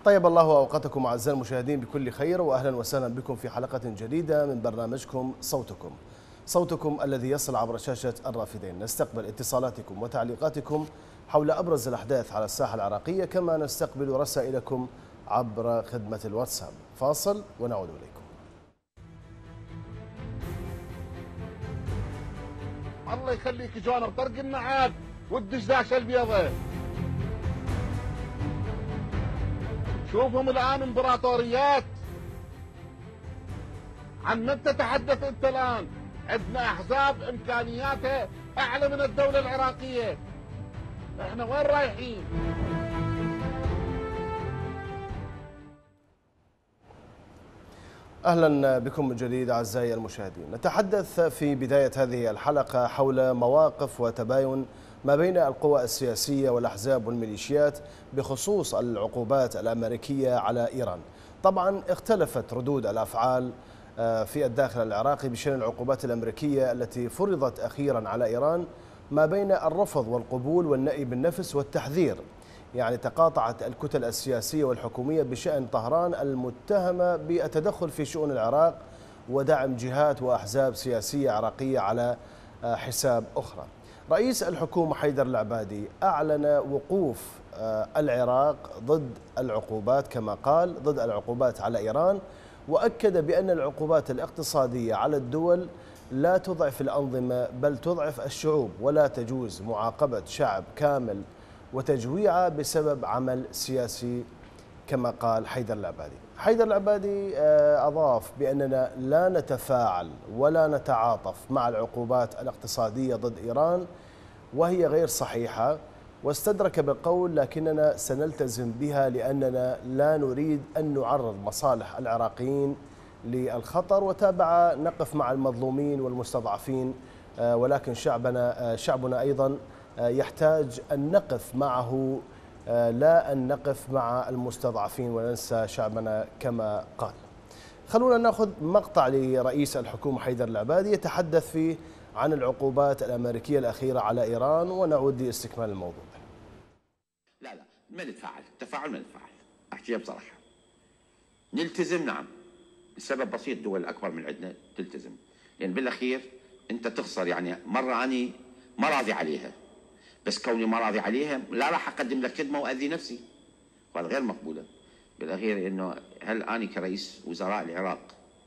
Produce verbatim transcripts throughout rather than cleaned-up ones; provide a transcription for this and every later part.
طيب الله أوقاتكم أعزائي المشاهدين بكل خير، وأهلا وسهلا بكم في حلقة جديدة من برنامجكم صوتكم صوتكم الذي يصل عبر شاشة الرافدين. نستقبل اتصالاتكم وتعليقاتكم حول أبرز الأحداث على الساحة العراقية، كما نستقبل رسائلكم عبر خدمة الواتساب. فاصل ونعود إليكم. الله يخليك جوانب طرق النعاد والدشداشه البيضاء. شوفهم الان امبراطوريات. عن من تتحدث انت الان؟ عندنا احزاب امكانياتها اعلى من الدوله العراقيه. احنا وين رايحين؟ أهلا بكم من جديد أعزائي المشاهدين. نتحدث في بداية هذه الحلقة حول مواقف وتباين ما بين القوى السياسية والأحزاب والميليشيات بخصوص العقوبات الأمريكية على إيران. طبعا اختلفت ردود الأفعال في الداخل العراقي بشأن العقوبات الأمريكية التي فرضت أخيرا على إيران، ما بين الرفض والقبول والنأي بالنفس والتحذير. يعني تقاطعت الكتل السياسية والحكومية بشأن طهران المتهمة بالتدخل في شؤون العراق ودعم جهات وأحزاب سياسية عراقية على حساب أخرى. رئيس الحكومة حيدر العبادي أعلن وقوف العراق ضد العقوبات، كما قال ضد العقوبات على إيران، وأكد بأن العقوبات الاقتصادية على الدول لا تضعف الأنظمة بل تضعف الشعوب، ولا تجوز معاقبة شعب كامل وتجويعه بسبب عمل سياسي، كما قال حيدر العبادي. حيدر العبادي أضاف بأننا لا نتفاعل ولا نتعاطف مع العقوبات الاقتصادية ضد إيران وهي غير صحيحة، واستدرك بالقول لكننا سنلتزم بها لأننا لا نريد أن نعرض مصالح العراقيين للخطر، وتابع نقف مع المظلومين والمستضعفين، ولكن شعبنا شعبنا أيضا يحتاج أن نقف معه لا أن نقف مع المستضعفين وننسى شعبنا، كما قال. خلونا نأخذ مقطع لرئيس الحكومة حيدر العبادي يتحدث فيه عن العقوبات الأمريكية الأخيرة على إيران، ونعود لاستكمال الموضوع. لا لا ما نتفاعل، التفاعل ما نتفاعل، أحكيها بصراحة. نلتزم نعم، السبب بسيط، دول أكبر من عندنا تلتزم، لأن بالأخير أنت تخسر. يعني مرة أنا ما راضي عليها، بس كوني ما راضي عليها لا راح أقدم لك خدمة وأذي نفسي، وهذا غير مقبولة. بالأخير إنه هل أنا كرئيس وزراء العراق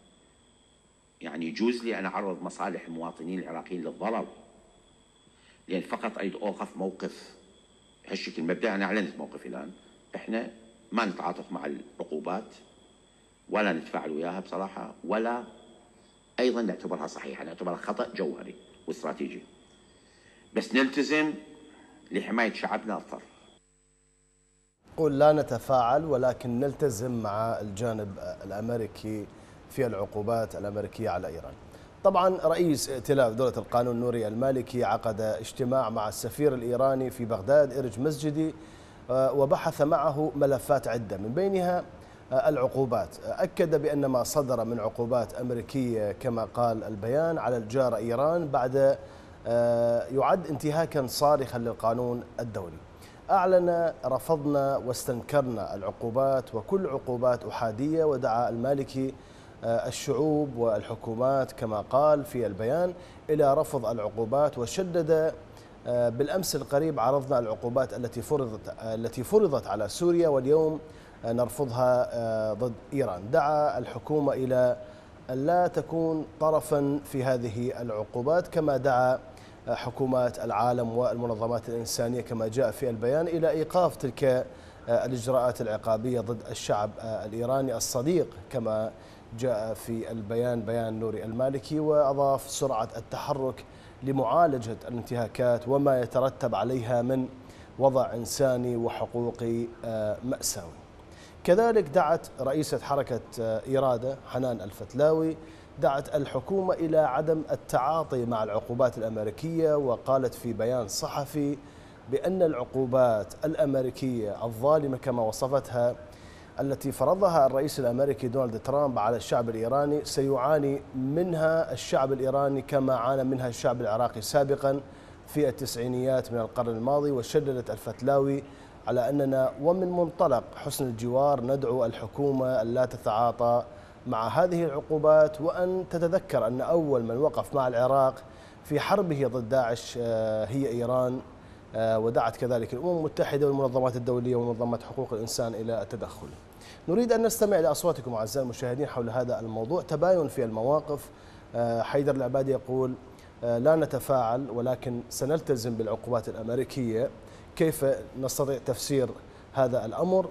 يعني يجوز لي أن أعرض مصالح المواطنين العراقيين للضرر لأن فقط أريد أوقف موقف هالشكل مبدئي؟ أنا أعلنت موقفي الآن، إحنا ما نتعاطف مع العقوبات ولا نتفاعل وياها بصراحة، ولا أيضا نعتبرها صحيحة، نعتبرها خطأ جوهري واستراتيجي، بس نلتزم لحماية شعبنا الضر. قل لا نتفاعل ولكن نلتزم مع الجانب الأمريكي في العقوبات الأمريكية على إيران. طبعا رئيس ائتلاف دولة القانون نوري المالكي عقد اجتماع مع السفير الإيراني في بغداد إرج مسجدي، وبحث معه ملفات عدة من بينها العقوبات. أكد بأن ما صدر من عقوبات أمريكية كما قال البيان على الجارة إيران بعد يعد انتهاكا صارخا للقانون الدولي. أعلن رفضنا واستنكرنا العقوبات وكل عقوبات أحادية، ودعا المالكي الشعوب والحكومات كما قال في البيان إلى رفض العقوبات، وشدد بالأمس القريب عرضنا العقوبات التي فرضت التي فرضت على سوريا واليوم نرفضها ضد إيران. دعا الحكومة إلى أن لا تكون طرفا في هذه العقوبات، كما دعا حكومات العالم والمنظمات الإنسانية كما جاء في البيان إلى إيقاف تلك الإجراءات العقابية ضد الشعب الإيراني الصديق كما جاء في البيان بيان نوري المالكي، وأضاف سرعة التحرك لمعالجة الانتهاكات وما يترتب عليها من وضع إنساني وحقوقي مأساوي. كذلك دعت رئيسة حركة إرادة حنان الفتلاوي دعت الحكومة إلى عدم التعاطي مع العقوبات الأمريكية، وقالت في بيان صحفي بأن العقوبات الأمريكية الظالمة كما وصفتها التي فرضها الرئيس الأمريكي دونالد ترامب على الشعب الإيراني سيعاني منها الشعب الإيراني كما عانى منها الشعب العراقي سابقا في التسعينيات من القرن الماضي. وشددت الفتلاوي على أننا ومن منطلق حسن الجوار ندعو الحكومة ألا تتعاطى مع هذه العقوبات، وأن تتذكر أن أول من وقف مع العراق في حربه ضد داعش هي إيران، ودعت كذلك الأمم المتحدة والمنظمات الدولية ومنظمات حقوق الإنسان إلى التدخل. نريد أن نستمع لأصواتكم أعزائي المشاهدين حول هذا الموضوع. تباين في المواقف. حيدر العبادي يقول لا نتفاعل ولكن سنلتزم بالعقوبات الأمريكية. كيف نستطيع تفسير هذا الأمر؟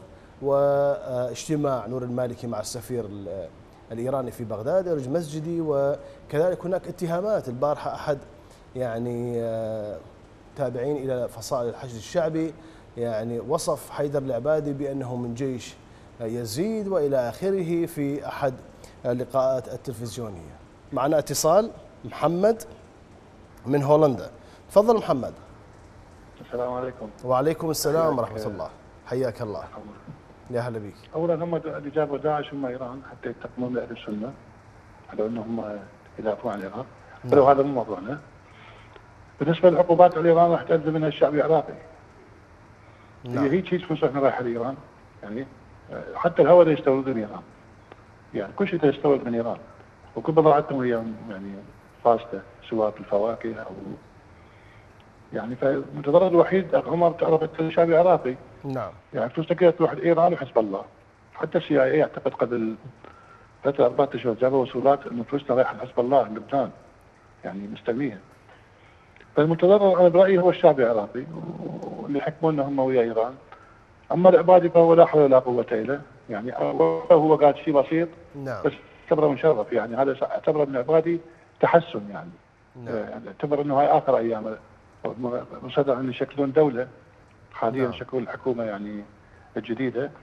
واجتماع نور المالكي مع السفير الإيراني في بغداد إرج مسجدي، وكذلك هناك اتهامات. البارحة أحد يعني تابعين إلى فصائل الحشد الشعبي يعني وصف حيدر العبادي بأنه من جيش يزيد وإلى آخره في أحد اللقاءات التلفزيونية. معنا اتصال. محمد من هولندا، تفضل محمد. السلام عليكم. وعليكم السلام ورحمة الله، حياك الله. يا هلا بك. اولا هم اللي جابوا داعش هم ايران حتى ينتقمون لاهل السنه، على انهم يدافعون عن ايران، ولو هذا مو موضوعنا. بالنسبه للعقوبات على ايران راح تأذي منها الشعب العراقي. نعم. هي هيك هيك فلوس احنا رايحه لايران، يعني حتى الهواء ده يستورد من ايران. يعني كل شيء يستورد من ايران، وكل بضاعتهم هي يعني فاسده، سواء الفواكه او يعني. فالمتضرر الوحيد عمر تعرف الشعب العراقي. نعم. يعني فلوسنا كلها تروح لايران وحزب الله. حتى السي اي اي اعتقد قبل ثلاثة أربعة أشهر جابوا وصولات انه فلوسنا رايحه لحزب الله لبنان، يعني مستلميها. فالمتضرر انا برايي هو الشعب العراقي واللي يحكمونا هم ويا ايران. اما العبادي فهو لا حول ولا قوه الا، يعني هو قاعد شيء بسيط. نعم. بس اعتبره مشرف، يعني هذا اعتبره من العبادي تحسن يعني. نعم. يعني اعتبر انه هاي اخر ايام مصدر ان يشكلون دوله حاليا. نعم. شكلوا الحكومه يعني الجديده.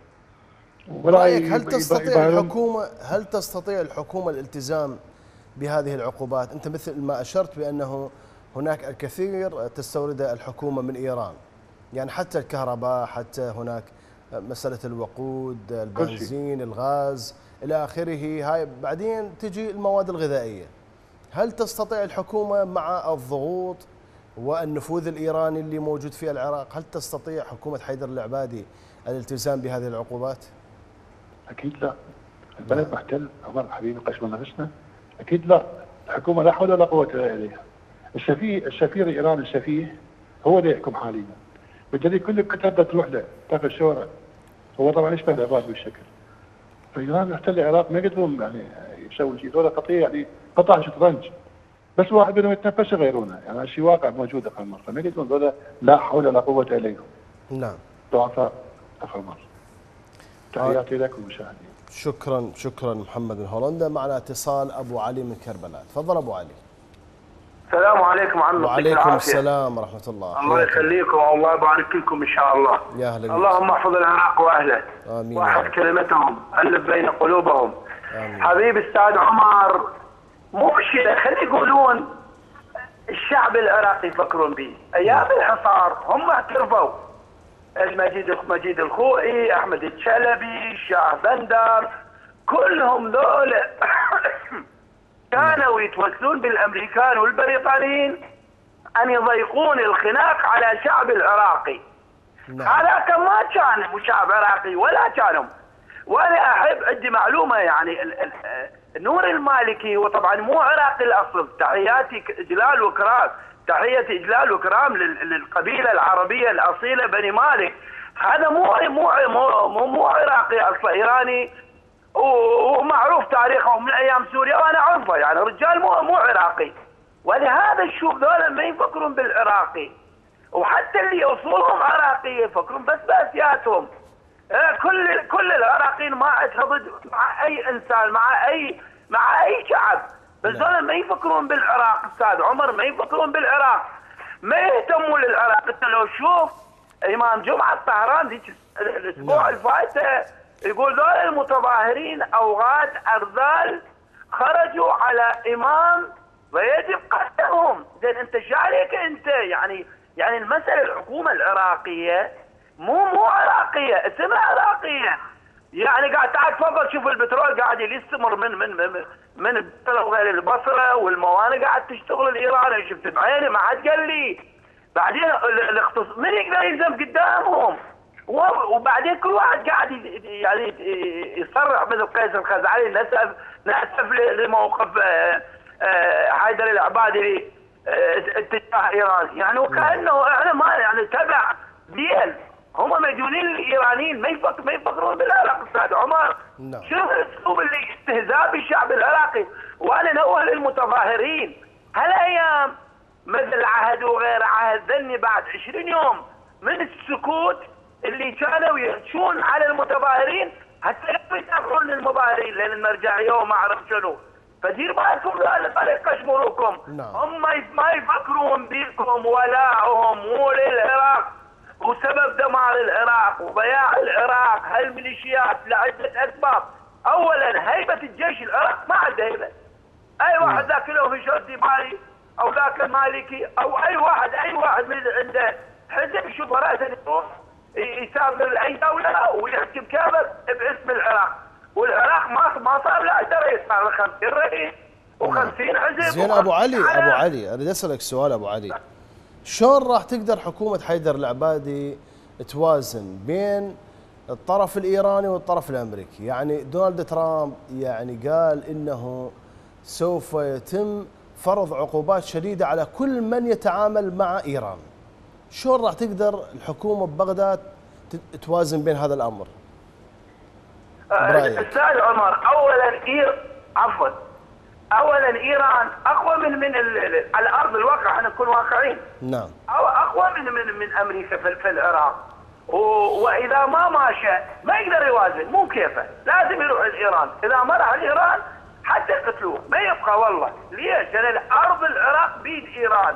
برايك هل تستطيع الحكومه هل تستطيع الحكومه الالتزام بهذه العقوبات؟ انت مثل ما اشرت بانه هناك الكثير تستورده الحكومه من ايران، يعني حتى الكهرباء، حتى هناك مساله الوقود، البنزين، الغاز الى اخره. هاي بعدين تجي المواد الغذائيه. هل تستطيع الحكومه مع الضغوط والنفوذ الإيراني اللي موجود في العراق، هل تستطيع حكومة حيدر العبادي الالتزام بهذه العقوبات؟ أكيد لا. البلد محتل عمر حبيبي قشمنا نفسنا. أكيد لا. الحكومة لا حول ولا قوة إلا إليها. السفير السفير الإيراني السفيه هو اللي يحكم حاليا. بالدليل كل الكتاب تروح له تاخذ الشورى. هو طبعا يشبه العباد بالشكل. فإيران محتل العراق ما يقدرون يعني يسوي شيء. ذولا قطيع يعني قطع شطرنج. بس واحد منهم يتنفس يغيرونه، يعني هالشيء واقع موجود اخر مره، فما يقدرون ذولا لا حول ولا قوه اليهم. نعم. ضعفاء اخر مره. تحياتي لك والمشاهدين. شكرا شكرا محمد من هولندا. معنا اتصال ابو علي من كربلاء، تفضل ابو علي. السلام عليكم عم. وعليكم السلام ورحمه الله. الله يخليكم والله يبارك لكم ان شاء الله. يا اهلا. اللهم احفظ العراق واهله. امين. واحد كلمتهم، الف بين قلوبهم. امين. حبيبي استاذ عمر، مو مشكله خلي يقولون الشعب العراقي يفكرون به. ايام الحصار هم اعترفوا، المجيد مجيد الخوئي، احمد الشلبي، شاه بندر، كلهم ذولا كانوا يتوسلون بالامريكان والبريطانيين ان يضيقون الخناق على الشعب العراقي. هذاك ما كان مو شعب عراقي ولا كانوا. وانا احب عندي معلومه يعني ال ال نور المالكي هو طبعا مو عراقي الاصل. تحياتي اجلال وكرام، تحيه اجلال وكرام للقبيله العربيه الاصيله بني مالك. هذا مو مو مو, مو عراقي اصلا، ايراني ومعروف تاريخه من ايام سوريا وانا اعرفه، يعني رجال مو مو عراقي. ولهذا الشوف ذولا ما يفكرون بالعراقي، وحتى اللي اصولهم عراقيه يفكرون بس باسياتهم. كل كل العراقيين ما ضد مع اي انسان، مع اي مع اي شعب، بس ذولا ما يفكرون بالعراق. استاذ عمر ما يفكرون بالعراق، ما يهتمون للعراق. انت لو شوف امام جمعه طهران ذيك الاسبوع الفايته يقول ذول المتظاهرين اوغاد ارذال خرجوا على امام ويجب قتلهم. زين انت ايش عليك انت؟ يعني يعني المساله الحكومه العراقيه مو مو عراقيه، اسمها عراقيه. يعني قاعد تعال تفضل شوف البترول قاعد يستمر من من من من غير البصره والموانئ قاعد تشتغل الايراني. شفت بعيني ما حد قال لي. بعدين الاختصاص من يقدر يلزم قدامهم؟ وبعدين كل واحد قاعد يعني يصرح مثل قيس الخزعلي نسف نسف لموقف حيدر العبادي اتجاه ايران، يعني وكانه احنا ما يعني تبع ديل، هم مجنونين الايرانيين ما يفكر ما يفكرون بالعراق استاذ عمر. نعم. شوف الاسلوب اللي استهزاء بالشعب العراقي، وانا نوه للمتظاهرين هالايام مدى العهد وغير عهد ذني بعد عشرين يوم من السكوت اللي كانوا يحجون على المتظاهرين حتى لا يتابعون للمظاهرين لان المرجعيه وما اعرف شنو، فدير بالكم لا طريق يشمروكم. نعم. هم ما يفكرون بكم ولاهم مو للعراق وسبب دمار العراق وضياع العراق هالميليشيات لعده اسباب. اولا هيبه الجيش العراق ما عنده هيبه. اي واحد ذاك له في شرطي مالي او ذاك المالكي او اي واحد اي واحد من عنده حزب يشوف راسه يروح يسافر لاي دوله ويحكم كامل باسم العراق، والعراق ما ما صار له عشرة رئيس، صار له خمسين رئيس وخمسين حزب. زين ابو علي ابو علي اريد اسالك سؤال ابو علي، شلون راح تقدر حكومه حيدر العبادي توازن بين الطرف الايراني والطرف الامريكي؟ يعني دونالد ترامب يعني قال انه سوف يتم فرض عقوبات شديده على كل من يتعامل مع ايران. شلون راح تقدر الحكومه ببغداد توازن بين هذا الامر؟ برايك استاذ عمر، اولا إير عفوا اولا ايران اقوى من من على ارض الواقع، احنا نكون واقعيين. نعم. أو اقوى من من من امريكا في, في العراق، واذا ما ماشى ما يقدر يوازن، مو كيفه، لازم يروح لايران، اذا ما راح لايران حتى يقتلوه ما يبقى. والله ليش؟ لان ارض العراق بيد ايران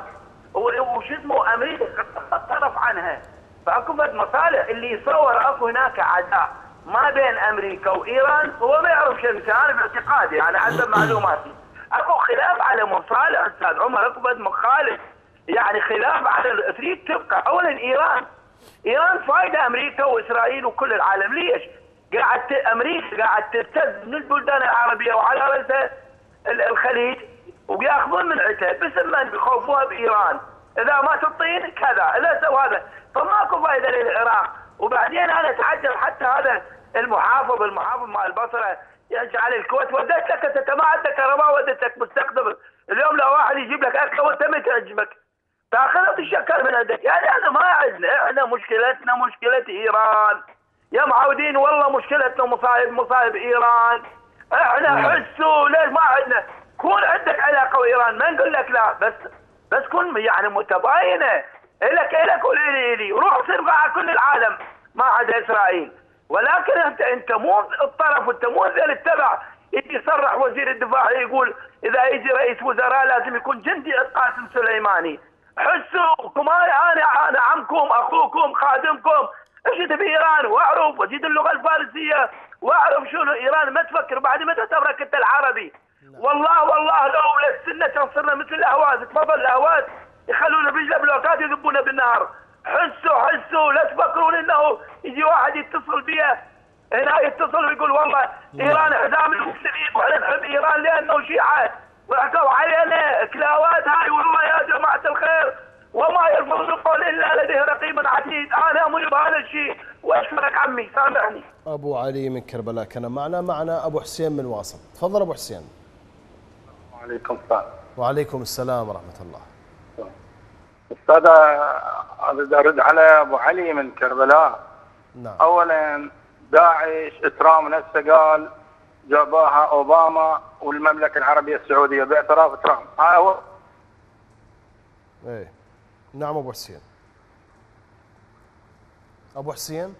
وش اسمه امريكا طرف عنها، فاكو مصالح. اللي يصور اكو هناك عداء ما بين امريكا وايران هو ما يعرف شيء، انا باعتقادي يعني حسب معلوماتي اكو خلاف على مصالح استاذ عمر، اكو بد مخالف يعني خلاف على تريد تبقى. اولا ايران ايران فايده امريكا واسرائيل وكل العالم. ليش؟ قاعد امريكا قاعد تبتز من البلدان العربيه وعلى راسها الخليج وبياخذون من عتها بس ما بيخوفوها بايران، اذا ما تعطين كذا اذا سوى هذا، فماكو فائده للعراق. وبعدين انا اتعجب حتى هذا المحافظ المحافظ مال البصره يجعل الكويت وديت لك انت ما عندك كهرباء وديتك مستخدم، اليوم لو واحد يجيب لك اكل وانت ما تعجبك تاخذ تشكر من عندك. يعني هذا ما عندنا، احنا مشكلتنا مشكله ايران يا معودين، والله مشكلتنا مصايب مصايب ايران. احنا حسوا ليش ما عندنا، كون عندك علاقه وايران ما نقول لك لا، بس بس كن يعني متباينه، الك الك ولي لي روح صير مع كل العالم ما عدا اسرائيل. ولكن انت انت مو الطرف وانت مو اللي تتبع. يجي يصرح وزير الدفاع يقول اذا يجي رئيس وزراء لازم يكون جندي القاسم سليماني. حسوا كمان انا انا عمكم اخوكم خادمكم، ايش تبي ايران واعرف وازيد اللغه الفارسيه واعرف شنو ايران، ما تفكر بعد ما تعتبرك انت العربي. والله والله لولا السنه كان صرنا مثل الاهواز، تفضل الاهواز يخلونا برجله بلوكات يذبونا بالنهار. حسوا حسوا لا تفكرون انه يجي واحد يتصل بيه هنا يتصل ويقول والله ايران حزام المسلمين واحنا نحب ايران لانه شيعه وحكوا علينا كلاوات هاي. والله يا جماعه الخير وما يلفظ القول الا لديه رقيب عتيد. انا مو بهذا الشيء واشكرك عمي سامحني. ابو علي من كربلاء كان معنا. معنا ابو حسين من واصل. تفضل ابو حسين. وعليكم السلام. وعليكم السلام ورحمه الله. استاذ اريد ارد على ابو علي من كربلاء. نعم. اولا داعش ترامب نفسه قال جاباها اوباما والمملكه العربيه السعوديه باعتراف ترامب. هاي هو. ايه نعم ابو حسين. ابو حسين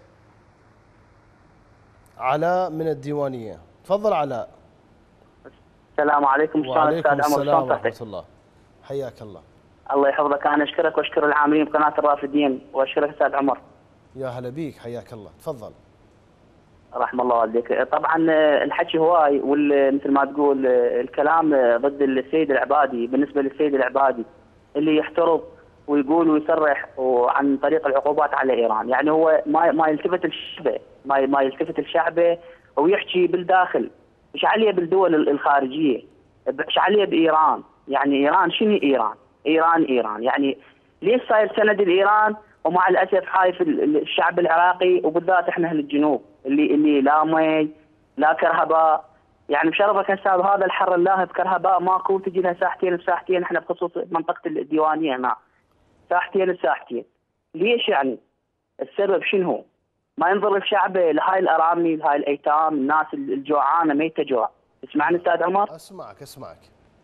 علاء من الديوانيه. تفضل علاء. السلام عليكم. وعليكم السلام ورحمه الله. حياك الله. الله يحفظك. انا اشكرك واشكر العاملين بقناه الرافدين واشكرك استاذ عمر. يا هلا بيك حياك الله. تفضل. رحم الله والديك. طبعا الحكي هواي ومثل ما تقول الكلام ضد السيد العبادي. بالنسبه للسيد العبادي اللي يحترض ويقول ويصرح عن طريق العقوبات على ايران، يعني هو ما ما يلتفت لشعبه ما ما يلتفت لشعبه ويحكي بالداخل، ايش عليه بالدول الخارجيه، ايش عليه بايران. يعني ايران شنو ايران؟ ايران ايران يعني ليش صاير سند لايران ومع الاسف خايف الشعب العراقي وبالذات احنا اهل الجنوب اللي اللي لا مي لا كهرباء. يعني بشرفك هسه بهذا الحر اللاهب كهرباء ماكو، تجي لها ساعتين بساعتين، احنا بخصوص منطقه الديوانيه هنا ساعتين بساعتين. ليش يعني؟ السبب شنو هو؟ ما ينظر الشعب لهاي الارامل لهاي الايتام، الناس الجوعانه ميته جوع. تسمعني استاذ عمر؟ اسمعك اسمعك.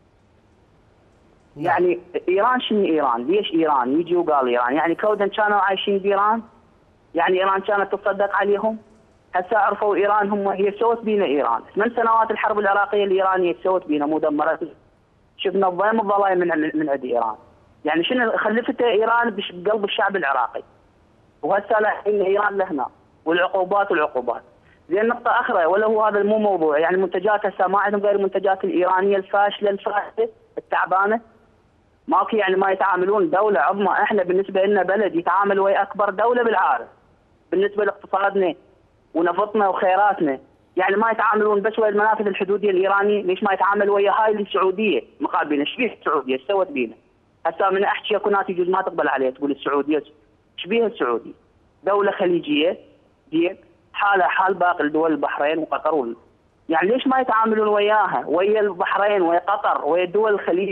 يعني ايران شنو ايران؟ ليش ايران؟ يجي وقال ايران، يعني كودا كانوا عايشين بايران؟ يعني ايران كانت تصدق عليهم؟ هسه عرفوا ايران هم هي سوت بينا ايران، من سنوات الحرب العراقيه الايرانيه سوت بينا مو دمرت. شفنا الضيم الضلايم من من عند ايران. يعني شنو خلفته ايران بقلب الشعب العراقي؟ وهسه الحين ايران لهنا والعقوبات والعقوبات. زين نقطه اخرى ولا هو هذا مو موضوع، يعني منتجات هسه ما عندهم غير المنتجات الايرانيه الفاشله الفاسده التعبانه. ماكو يعني ما يتعاملون دوله عظمى، احنا بالنسبه لنا بلد يتعامل ويا اكبر دوله بالعالم بالنسبه لاقتصادنا ونفطنا وخيراتنا، يعني ما يتعاملون بس ويا المنافذ الحدوديه الايرانيه، ليش ما يتعامل ويا هاي السعوديه مقابلنا؟ ايش بيها السعوديه؟ ايش سوت بينا؟ هسه من احكي اكو ناس يجوز ما تقبل عليه تقول السعوديه ايش بيها السعوديه؟ دوله خليجيه زين حالها حال باقي الدول البحرين وقطر، يعني ليش ما يتعاملون وياها؟ ويا البحرين ويا قطر ويا دول الخليج،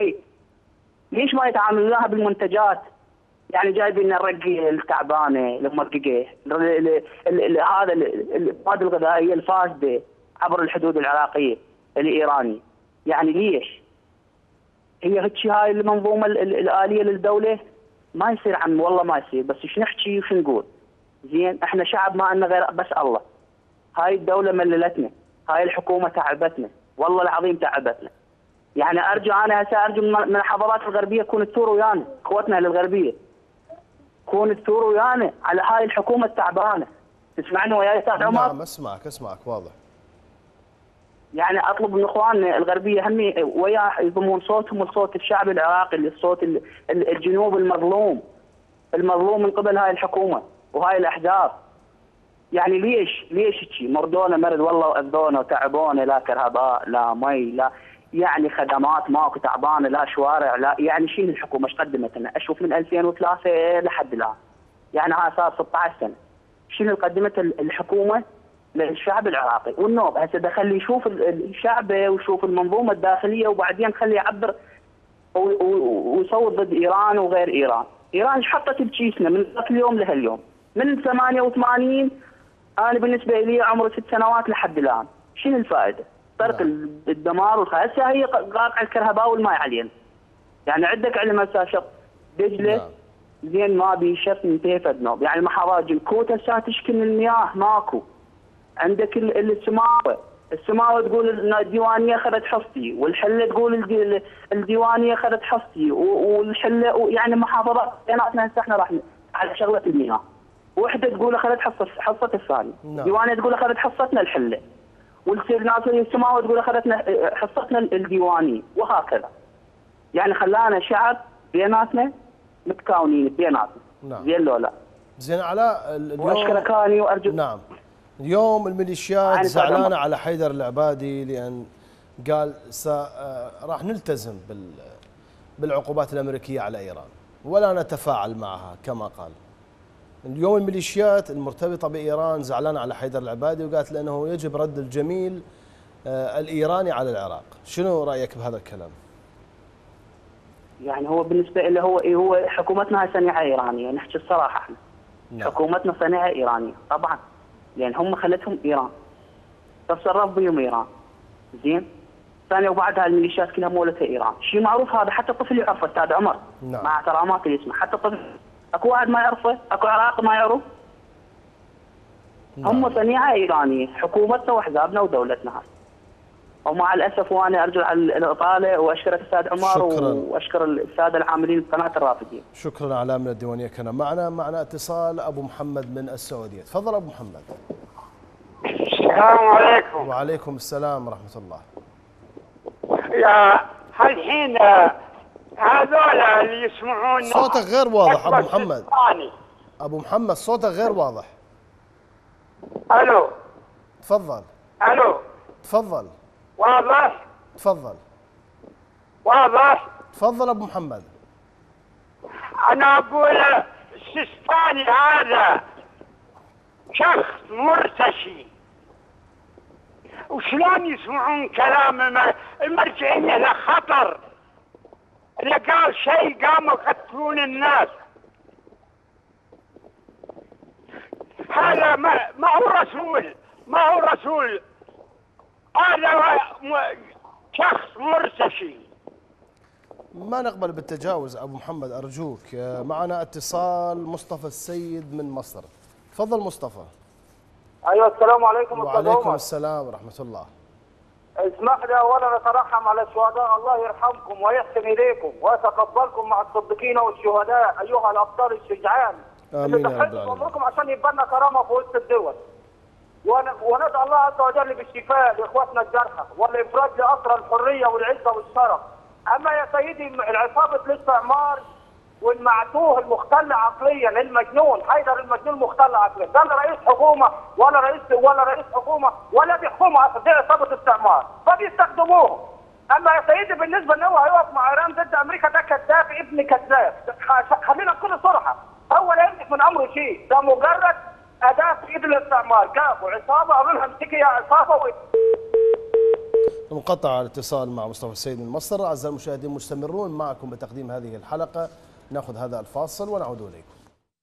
ليش ما يتعاملون وياها بالمنتجات؟ يعني جايبين لنا الرقيه التعبانه المرققه هذا المواد الغذائيه الفاسده عبر الحدود العراقيه الايرانيه، يعني ليش؟ هي هيك هاي المنظومه الاليه للدوله؟ ما يصير عم والله ما يصير، بس ايش نحكي وش نقول؟ زين احنا شعب ما لنا غير بس الله. هاي الدوله مللتنا، هاي الحكومه تعبتنا، والله العظيم تعبتنا. يعني ارجو انا هسه ارجو من الحضارات الغربيه كون تثور ويانا، اخوتنا للغربيه كون تثور ويانا على هاي الحكومه التعبانه. تسمعني وياي استاذ عمر؟ نعم اسمعك اسمعك واضح. يعني اطلب من اخواننا الغربيه هم ويا يضمون صوتهم لصوت الشعب العراقي، لصوت الجنوب المظلوم المظلوم من قبل هاي الحكومه وهاي الاحزاب. يعني ليش ليش هيك مرضونا مرض والله واذونا وتعبونا، لا كهرباء لا مي لا يعني خدمات ماكو تعبانه، لا شوارع لا، يعني شنو الحكومه ايش قدمت لنا؟ اشوف من ألفين وثلاثة لحد الان يعني ها صار ستة عشر سنه، شنو قدمت الحكومه للشعب العراقي؟ والنوب هسه دخل يشوف الشعب ويشوف المنظومه الداخليه وبعدين خليه يعبر ويصوت ضد ايران وغير ايران. ايران ايش حطت بكيسنا من ذاك اليوم لهاليوم؟ من ثمانية وثمانين انا بالنسبه لي عمري ست سنوات لحد الان، شنو الفائده؟ طرق الدمار والخ... هسه هي قاطعه الكهرباء والماء علينا. يعني عندك علم هسه شق دجله زين ما بي شق منتهي فدنوب، يعني المحافظات الكوت هسه تشكل المياه ماكو. عندك السماوه، السماوه تقول الديوانيه اخذت حصتي، والحله تقول الديوانيه اخذت حصتي، والحله يعني محافظات بيناتنا هسه احنا راح على شغله المياه. وحده تقول اخذت حصه حصه الثانيه، ديوانيه تقول اخذت حصتنا الحله. والسير ناس السماوه تقول اخذتنا حصتنا الديوانيه وهكذا. يعني خلانا شعب بيناتنا متكاونين بيناتنا. نعم. زين لو لا؟ زين علاء اليوم واشكرك اني وارجو. نعم. اليوم الميليشيات زعلانه على حيدر العبادي لان قال راح نلتزم بال بالعقوبات الامريكيه على ايران ولا نتفاعل معها كما قال. اليوم الميليشيات المرتبطه بايران زعلانه على حيدر العبادي وقالت لانه يجب رد الجميل الايراني على العراق، شنو رايك بهذا الكلام؟ يعني هو بالنسبه له هو هو حكومتنا صنيعه ايرانيه، نحكي الصراحه احنا. نعم. حكومتنا صنيعه ايرانيه طبعا، لان هم خلتهم ايران. تصرف بهم ايران. زين؟ ثانية وبعدها الميليشيات كلها مولتها ايران، شيء معروف هذا حتى الطفل يعرفه استاذ عمر. نعم. مع احتراماتي اللي يسمع، حتى الطفل اكو واحد ما يعرفه؟ اكو عراقي ما يعرف؟ نعم. هم صنيعه ايرانيه، حكومتنا واحزابنا ودولتنا هاي. ومع الاسف وانا ارجو على الاطاله واشكرك استاذ عمر. شكرا. واشكر الساده العاملين بقناه الرافدين. شكرا علاء من الديوانيه كان معنا. معنا اتصال ابو محمد من السعوديه، تفضل ابو محمد. السلام عليكم. وعليكم السلام ورحمه الله. يا الحين هذول اللي يسمعون صوتك غير واضح ابو محمد. ابو محمد صوتك غير واضح. الو. تفضل. الو. تفضل. واضح؟ تفضل. واضح؟ تفضل ابو محمد. انا اقول السيستاني هذا شخص مرتشي، وشلون يسمعون كلام المرجعية؟ له خطر، اللي قال شيء قاموا يقتلون الناس. هذا ما, ما هو رسول، ما هو رسول، هذا شخص مرتشي. ما نقبل بالتجاوز أبو محمد أرجوك. معنا اتصال مصطفى السيد من مصر. تفضل مصطفى. ايوه السلام عليكم. وعليكم السلام ورحمة الله. اسمح لي اولا نترحم على الشهداء، الله يرحمكم ويحسن اليكم ويتقبلكم مع الصديقين والشهداء ايها الابطال الشجعان. امين يا رب العالمين. عمركم عشان يبقى لنا كرامه في وسط الدول. وندعو الله عز وجل بالشفاء لاخواتنا الجرحى والافراج لاسرى الحريه والعزه والشرف. اما يا سيدي عصابه الاستعمار والمعتوه المختل عقليا المجنون حيدر المجنون مختل عقليا، ده لا رئيس حكومه ولا رئيس ولا رئيس حكومه ولا دي حكومه، دي عصابه استعمار فبيستخدموه. اما يا سيدي بالنسبه ان هو هيقف مع ايران ضد امريكا ده كذاب ابن كذاب. خلينا بكل صراحه، هو لا يملك من امره شيء، ده مجرد اداه في ايد الاستعمار، جابوا عصابه قالوا لها امسكي يا عصابه و... انقطع الاتصال مع مصطفى السيد من مصر. اعزائي المشاهدين مستمرون معكم بتقديم هذه الحلقه، ناخذ هذا الفاصل ونعود اليكم.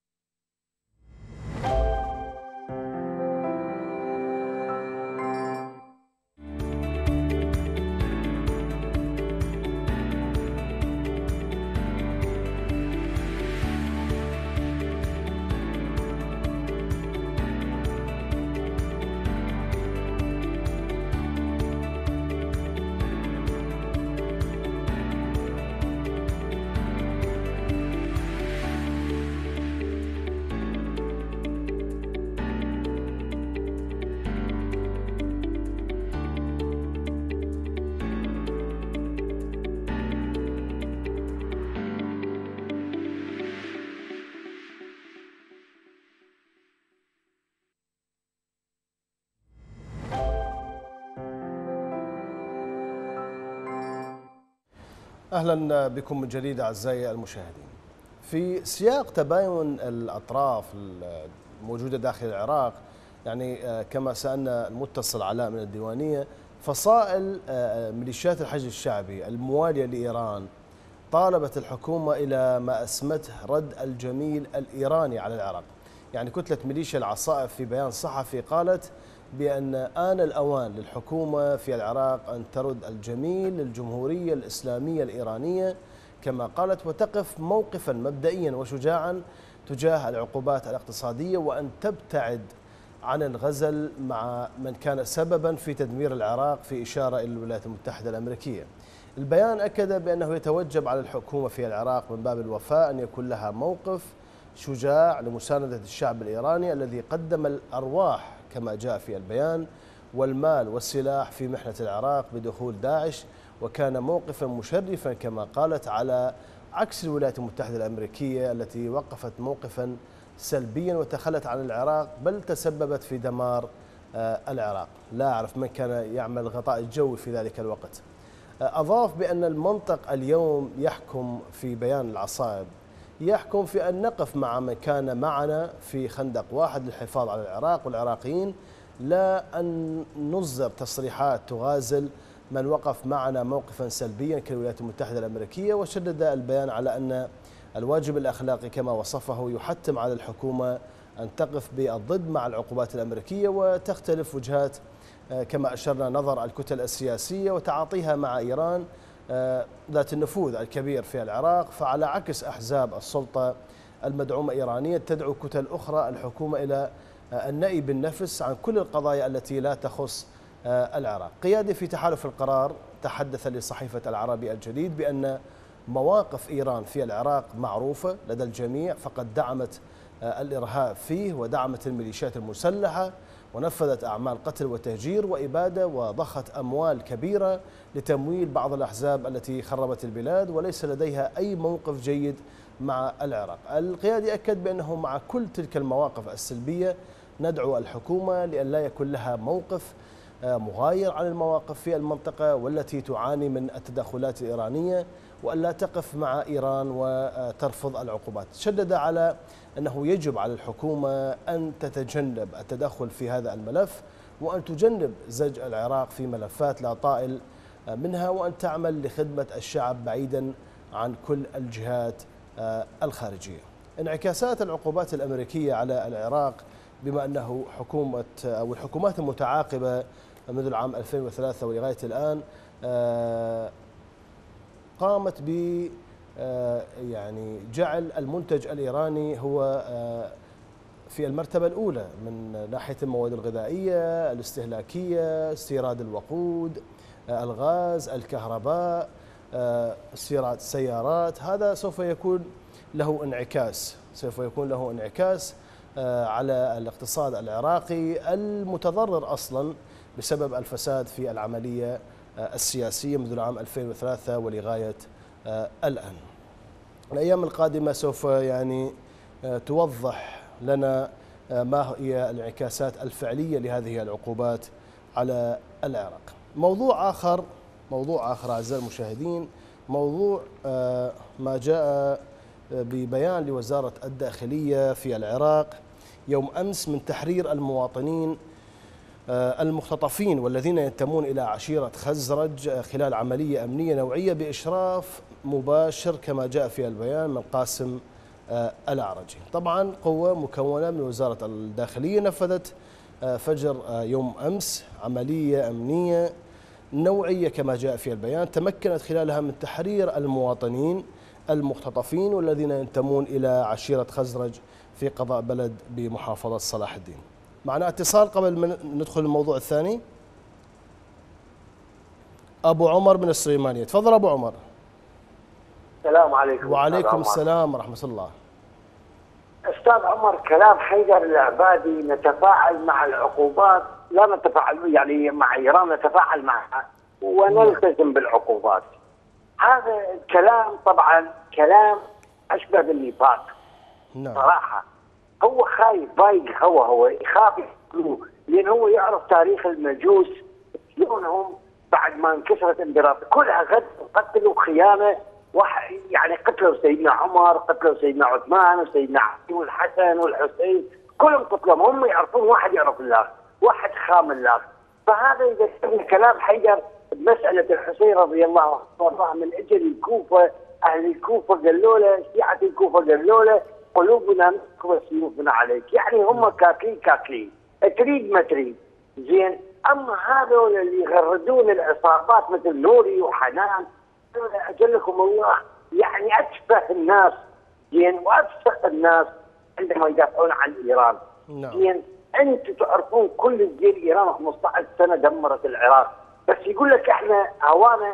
أهلا بكم من جديد أعزائي المشاهدين. في سياق تباين الأطراف الموجودة داخل العراق، يعني كما سألنا المتصل علاء من الديوانية، فصائل ميليشيات الحشد الشعبي الموالية لإيران طالبت الحكومة إلى ما أسمته رد الجميل الإيراني على العراق. يعني كتلة ميليشيا العصائب في بيان صحفي قالت بأن آن الأوان للحكومة في العراق أن ترد الجميل للجمهورية الإسلامية الإيرانية كما قالت، وتقف موقفا مبدئيا وشجاعا تجاه العقوبات الاقتصادية، وأن تبتعد عن الغزل مع من كان سببا في تدمير العراق، في إشارة إلى الولايات المتحدة الأمريكية. البيان أكد بأنه يتوجب على الحكومة في العراق من باب الوفاء أن يكون لها موقف شجاع لمساندة الشعب الإيراني الذي قدم الأرواح كما جاء في البيان والمال والسلاح في محنة العراق بدخول داعش، وكان موقفا مشرفا كما قالت، على عكس الولايات المتحدة الأمريكية التي وقفت موقفا سلبيا وتخلت عن العراق بل تسببت في دمار العراق. لا أعرف من كان يعمل الغطاء الجوي في ذلك الوقت. أضاف بأن المنطق اليوم يحكم في بيان العصائب، يحكم في أن نقف مع من كان معنا في خندق واحد للحفاظ على العراق والعراقيين، لا أن نصدر تصريحات تغازل من وقف معنا موقفا سلبيا كالولايات المتحدة الأمريكية. وشدد البيان على أن الواجب الأخلاقي كما وصفه يحتم على الحكومة أن تقف بالضد مع العقوبات الأمريكية، وتختلف وجهات كما أشرنا نظر الكتل السياسية وتعاطيها مع إيران ذات النفوذ الكبير في العراق. فعلى عكس أحزاب السلطة المدعومة إيرانيا تدعو كتل أخرى الحكومة إلى النأي بالنفس عن كل القضايا التي لا تخص العراق. قيادي في تحالف القرار تحدث لصحيفة العربي الجديد بأن مواقف إيران في العراق معروفة لدى الجميع، فقد دعمت الإرهاب فيه ودعمت الميليشيات المسلحة ونفذت أعمال قتل وتهجير وإبادة وضخت أموال كبيرة لتمويل بعض الأحزاب التي خربت البلاد، وليس لديها أي موقف جيد مع العراق. القيادي أكد بأنه مع كل تلك المواقف السلبية ندعو الحكومة لأن لا يكون لها موقف مغاير عن المواقف في المنطقة والتي تعاني من التدخلات الإيرانية، وأن لا تقف مع إيران وترفض العقوبات. شدد على أنه يجب على الحكومة أن تتجنب التدخل في هذا الملف، وأن تجنب زج العراق في ملفات لا طائل منها، وأن تعمل لخدمة الشعب بعيدا عن كل الجهات الخارجية. انعكاسات العقوبات الأمريكية على العراق، بما أنه حكومة أو الحكومات المتعاقبة منذ العام ألفين وثلاثة ولغاية الآن قامت ب يعني جعل المنتج الإيراني هو في المرتبة الأولى من ناحية المواد الغذائية، الاستهلاكية، استيراد الوقود، الغاز، الكهرباء، استيراد السيارات. هذا سوف يكون له انعكاس سوف يكون له انعكاس على الاقتصاد العراقي المتضرر أصلا بسبب الفساد في العملية السياسية منذ العام ألفين وثلاثة ولغاية الآن. الأيام القادمة سوف يعني توضح لنا ما هي الانعكاسات الفعلية لهذه العقوبات على العراق. موضوع آخر موضوع آخر أعزائي المشاهدين، موضوع ما جاء ببيان لوزارة الداخلية في العراق يوم أمس من تحرير المواطنين المختطفين والذين ينتمون إلى عشيرة خزرج خلال عملية أمنية نوعية بإشراف مباشر كما جاء في البيان من قاسم الأعرجي. طبعا قوة مكونة من وزارة الداخلية نفذت فجر يوم أمس عملية أمنية نوعية كما جاء في البيان، تمكنت خلالها من تحرير المواطنين المختطفين والذين ينتمون إلى عشيرة خزرج في قضاء بلد بمحافظة صلاح الدين. معنا اتصال قبل ما ندخل الموضوع الثاني. أبو عمر من السليمانية، تفضل أبو عمر. السلام عليكم. وعليكم السلام ورحمة الله. أستاذ عمر، كلام حيدر العبادي نتفاعل مع العقوبات، لا نتفاعل يعني مع إيران، نتفاعل معها ونلتزم بالعقوبات. هذا الكلام طبعا كلام أشبه بالنفاق. نعم. صراحة هو خايف بايق، هو هو يخاف يقتلوه، لأن هو يعرف تاريخ المجوس شلونهم بعد ما انكسرت امبراطورية كلها غد قتلوا خيانة، يعني قتلوا سيدنا عمر، قتلوا سيدنا عثمان وسيدنا علي والحسن والحسين، كلهم قتلهم، هم يعرفون واحد يعرف الله، واحد خام الله. فهذا يذكرني كلام حيدر بمسألة الحسين رضي الله عنه من أجل الكوفة، أهل الكوفة قالوا له، شيعة الكوفة قالوا له قلوبنا منك وسيوفنا عليك، يعني هم كاكلين كاكلين، تريد ما تريد. زين، أما هذول اللي يغردون العصابات مثل نوري وحنان، أجلكم الله يعني أتفه الناس، زين، وأتفه الناس عندما يدافعون عن إيران. زين، أنتم تعرفون كل الجيل إيران خمسة عشر سنة دمرت العراق، بس يقول لك إحنا هوانا.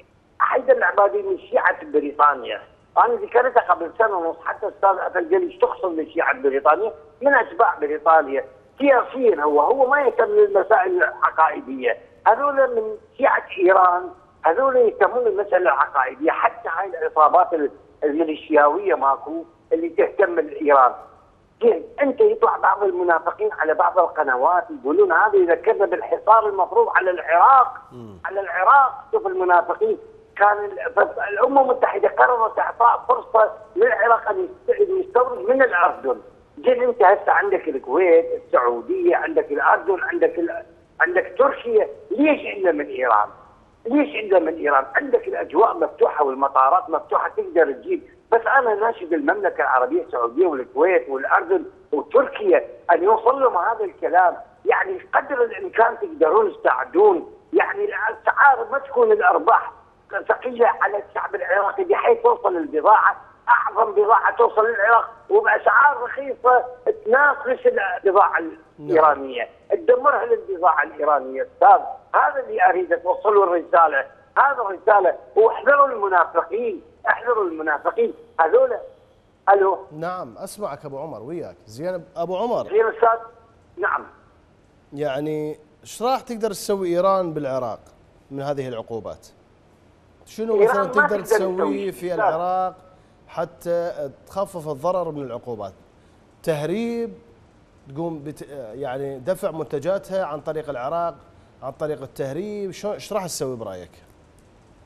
حيدر العبادي من شيعة بريطانيا، أنا ذكرتها قبل سنة ونص، حتى أستاذ أفل قال لي تخصم من شيعة بريطانيا، من أتباع بريطانيا سياسيا، هو هو ما يهتم بالمسائل العقائدية. هذول من شيعة إيران، هذول يهتمون بالمسألة العقائدية، حتى هاي العصابات الميليشياوية ماكو اللي تهتم بإيران. زين، أنت يطلع بعض المنافقين على بعض القنوات يقولون هذا يذكرنا بالحصار المفروض على العراق، م. على العراق. شوف المنافقين، كان الأمم المتحدة قررت إعطاء فرصة للعراق أن يستورد من الأردن. زين، أنت هسه عندك الكويت، السعودية، عندك الأردن، عندك ال... عندك تركيا، ليش إلا من إيران؟ ليش إلا من إيران؟ عندك الأجواء مفتوحة والمطارات مفتوحة تقدر تجيب. بس أنا ناشد المملكة العربية السعودية والكويت والأردن وتركيا أن يوصل لهم هذا الكلام، يعني قدر الإمكان تقدرون تساعدون، يعني الأسعار ما تكون الأرباح ثقيلة على الشعب العراقي بحيث توصل البضاعة، أعظم بضاعة توصل للعراق وبأسعار رخيصة تنافس البضاعة الإيرانية، تدمرها للبضاعة الإيرانية. أستاذ، هذا اللي أريد توصلوا الرسالة، هذا الرسالة. واحذروا المنافقين، احذروا المنافقين هذول. الو. نعم اسمعك ابو عمر، وياك. زين ابو عمر. زين استاذ. نعم. يعني ايش راح تقدر تسوي ايران بالعراق من هذه العقوبات؟ شنو مثلا تقدر تسويه في العراق حتى تخفف الضرر من العقوبات؟ تهريب، تقوم بت يعني دفع منتجاتها عن طريق العراق عن طريق التهريب، شو ايش راح تسوي برايك؟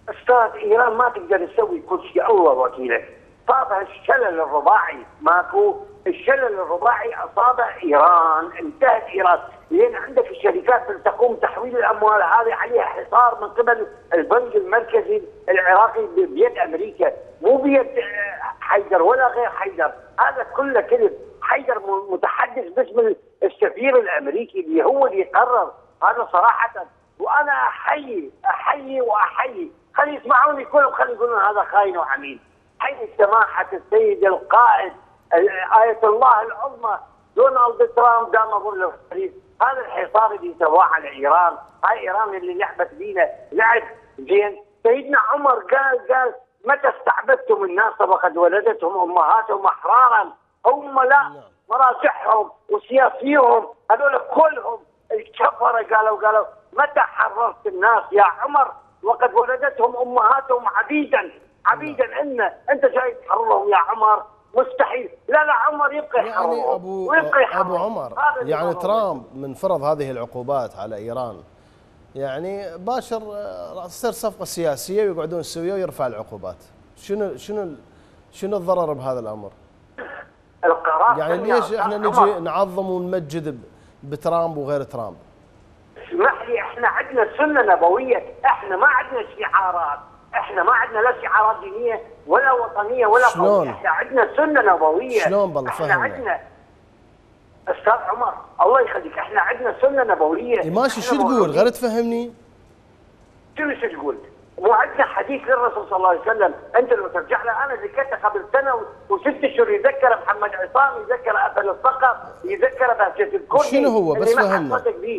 استاذ ايران ما تقدر تسوي كل شيء، الله وكيله. صابها الشلل الرباعي، ماكو الشلل الرباعي اصاب ايران، انتهت ايران، لان عندك الشركات اللي تقوم تحويل الاموال هذه عليها حصار من قبل البنك المركزي العراقي بيد امريكا، مو بيد حيدر ولا غير حيدر، هذا كله كذب. حيدر متحدث باسم السفير الامريكي اللي هو اللي يقرر هذا صراحه. وانا احيي احيي واحيي، خلي يسمعوني كلهم، خلي يقولون هذا خاين وعميل. حي سماحه السيد القائد آية الله العظمى دونالد ترامب دام اقول له الحديث، هذا الحصار اللي سواه على ايران، هاي ايران اللي لعبت بينا لعب زين. سيدنا عمر قال قال متى استعبدتم الناس وقد ولدتهم امهاتهم احرارا؟ هم لا، مراجعهم وسياسيهم هذول كلهم الكفره قالوا قالوا متى حررت الناس يا عمر وقد ولدتهم امهاتهم عبيدا عبيدا؟ ان انت جاي تحررهم يا عمر؟ مستحيل. لا لا، عمر يبقى يحررهم يعني ابو ويبقى يحررهم. ابو عمر يعني ترامب من فرض هذه العقوبات على ايران يعني باشر راح تصير صفقه سياسيه ويقعدون سويه ويرفع العقوبات. شنو شنو شنو الضرر بهذا الامر؟ القرار يعني ليش احنا نجي نعظم ونمجد بترامب وغير ترامب؟ اسمح لي، احنا عندنا سنه نبويه، احنا ما عندنا شعارات، احنا ما عندنا لا شعارات دينيه ولا وطنيه ولا قوميه، احنا عندنا سنه نبويه. شلون بالله احنا فهمنا. عندنا استاذ عمر الله يخليك، احنا عندنا سنه نبويه. اي ماشي، شو تقول؟ غير تفهمني. شنو شو تقول؟ وعندنا حديث للرسول صلى الله عليه وسلم، انت لو ترجع له انا ذكرته قبل سنه وست اشهر، يذكر محمد عصام، يذكر ابل الصقر، يذكر بهجه الكردي. شنو هو بس فهمنا.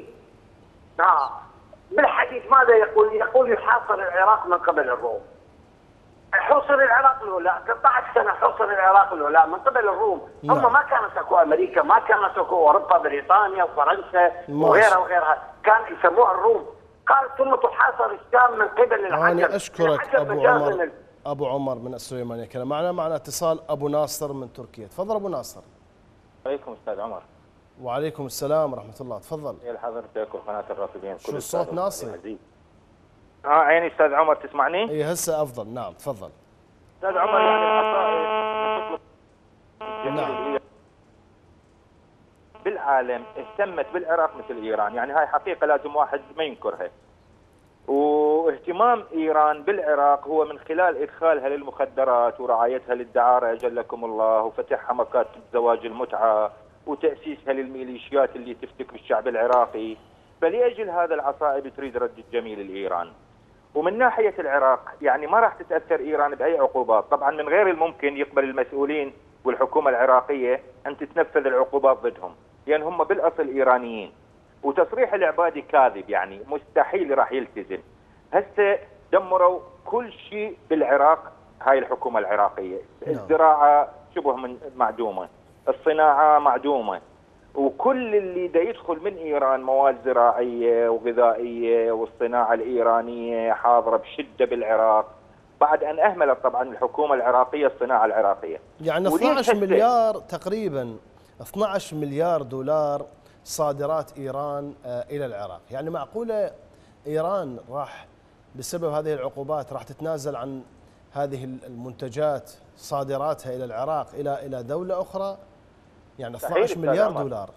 اه بالحديث ماذا يقول؟ يقول يحاصر العراق من قبل الروم. حصر العراق الاولى ثلاثة عشر سنه، حصر العراق الاولى من قبل الروم. نعم. هم ما كانت اكو امريكا، ما كانت اكو اوروبا، بريطانيا وفرنسا وغيرها وغيرها، كان يسموها الروم. قال ثم تحاصر الشام من قبل العجم. أنا أشكرك أبو عمر. أبو عمر من السليمانية كلام معنا. معنا اتصال أبو ناصر من تركيا. تفضل أبو ناصر. عليكم أستاذ عمر. وعليكم السلام ورحمة الله. تفضل. يا حضرتك وقناة الرافدين. شو الصوت ناصر؟ اه عيني أستاذ عمر، تسمعني؟ إي هسه أفضل. نعم تفضل. أستاذ عمر يعني العصائر نعم بالعالم اهتمت بالعراق مثل إيران، يعني هاي حقيقة لازم واحد ما ينكرها. واهتمام إيران بالعراق هو من خلال إدخالها للمخدرات ورعايتها للدعارة أجلكم الله، وفتحها مكاتب زواج المتعة، وتأسيسها للميليشيات اللي تفتك بالشعب العراقي. فلأجل هذا العصائب تريد رد الجميل لإيران. ومن ناحية العراق يعني ما راح تتأثر إيران بأي عقوبات، طبعا من غير الممكن يقبل المسؤولين والحكومة العراقية أن تتنفذ العقوبات ضدهم، لأن هم بالأصل إيرانيين. وتصريح العبادي كاذب، يعني مستحيل راح يلتزم. هسه دمروا كل شيء بالعراق هاي الحكومة العراقية، الزراعة شبه من معدومة، الصناعة معدومة، وكل اللي دا يدخل من إيران مواد زراعية وغذائية، والصناعة الإيرانية حاضرة بشدة بالعراق، بعد أن أهملت طبعا الحكومة العراقية الصناعة العراقية. يعني اثنعش مليار تقريبا، اثنعش مليار دولار صادرات إيران إلى العراق. يعني معقولة إيران راح بسبب هذه العقوبات راح تتنازل عن هذه المنتجات صادراتها إلى العراق إلى إلى دولة أخرى؟ يعني اثنعش مليار دولار.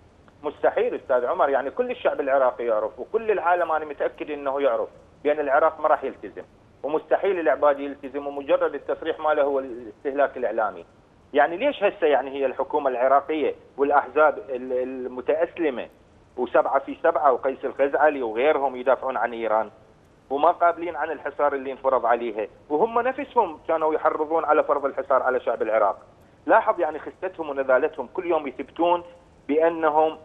مستحيل أستاذ عمر، يعني كل الشعب العراقي يعرف وكل العالم أنا متأكد أنه يعرف بأن العراق ما راح يلتزم، ومستحيل العبادي يلتزم، ومجرد التصريح ماله هو الاستهلاك الإعلامي. يعني ليش هسه يعني هي الحكومة العراقية والأحزاب المتأسلمة وسبعة في سبعة وقيس الخزعلي وغيرهم يدافعون عن إيران وما قابلين عن الحصار اللي انفرض عليها، وهم نفسهم كانوا يحرضون على فرض الحصار على شعب العراق. لاحظ يعني خستهم ونذالتهم، كل يوم يثبتون بأنهم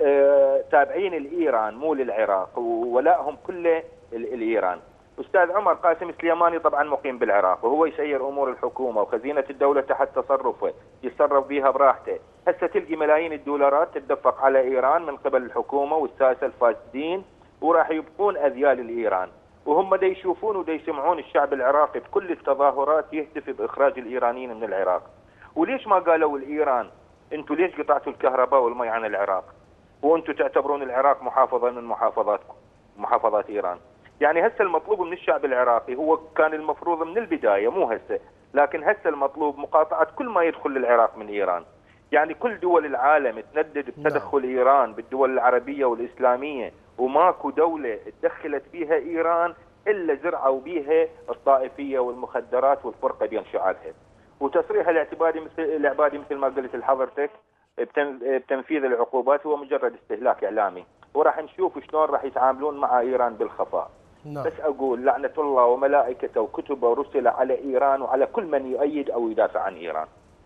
آه تابعين لإيران مو للعراق، وولائهم كله لإيران. أستاذ عمر قاسم سليماني طبعا مقيم بالعراق، وهو يسير أمور الحكومة وخزينة الدولة تحت تصرفه، يتصرف بها براحته. هسه تلقي ملايين الدولارات تدفق على إيران من قبل الحكومة والساسة الفاسدين، وراح يبقون أذيال لإيران، وهم دا يشوفون ودا يسمعون الشعب العراقي بكل التظاهرات يهتف بإخراج الإيرانيين من العراق. وليش ما قالوا الإيران أنتم ليش قطعتوا الكهرباء والمي عن العراق وأنتم تعتبرون العراق محافظة من محافظاتكم محافظات إيران؟ يعني هسه المطلوب من الشعب العراقي هو كان المفروض من البدايه مو هسه، لكن هسه المطلوب مقاطعه كل ما يدخل للعراق من ايران. يعني كل دول العالم تندد بتدخل نعم. ايران بالدول العربيه والاسلاميه، وماكو دوله تدخلت فيها ايران الا زرعوا بيها الطائفيه والمخدرات والفرقه بين شعابها. وتصريح الاعتباري مثل العبادي مثل ما قلت لحضرتك بتنفيذ العقوبات هو مجرد استهلاك اعلامي، وراح نشوف شلون راح يتعاملون مع ايران بالخفاء. نعم. بس اقول لعنه الله وملائكته وكتبه ورسله على ايران وعلى كل من يؤيد او يدافع عن ايران.